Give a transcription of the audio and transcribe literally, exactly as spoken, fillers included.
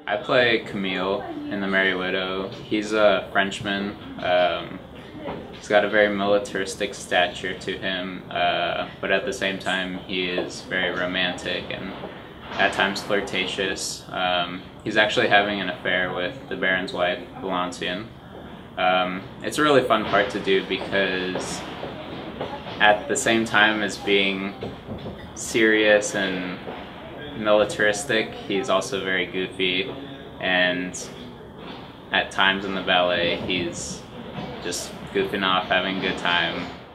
I play Camille in The Merry Widow. He's a Frenchman. Um, he's got a very militaristic stature to him, uh, but at the same time he is very romantic and at times flirtatious. Um, he's actually having an affair with the Baron's wife, Valancian. Um, it's a really fun part to do because at the same time as being serious and militaristic, he's also very goofy, and at times in the ballet he's just goofing off, having a good time.